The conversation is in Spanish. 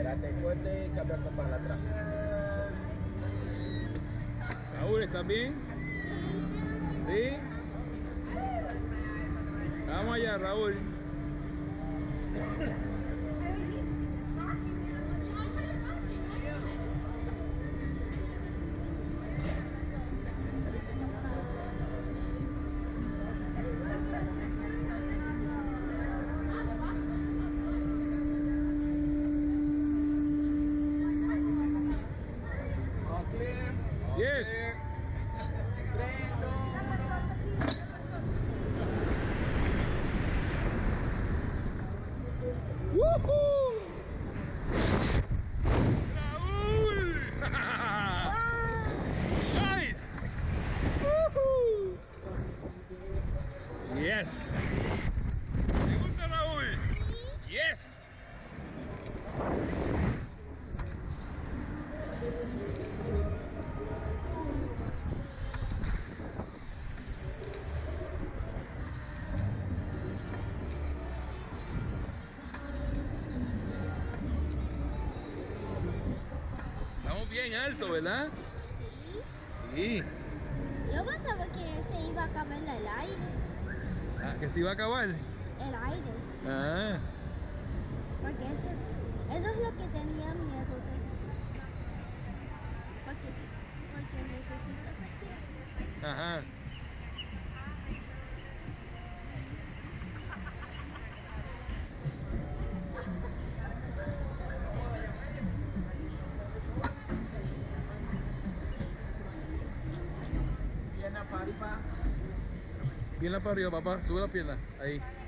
Espérate fuerte y cambias para atrás. Raúl, ¿estás bien? ¿Sí? Vamos allá, Raúl. Yes. Woohoo! Raúl! Nice! Woohoo! Yes! ¿Te gusta, Raúl? Yes! Estamos bien alto, ¿verdad? Sí. Sí. Yo pensaba que se iba a acabar el aire. Ah, que se iba a acabar. El aire. Ah. Porque eso es lo que tenía miedo de. Porque necesito. Ajá. Pierna para arriba. Pierna para arriba, papá. Sube la pierna. Ahí.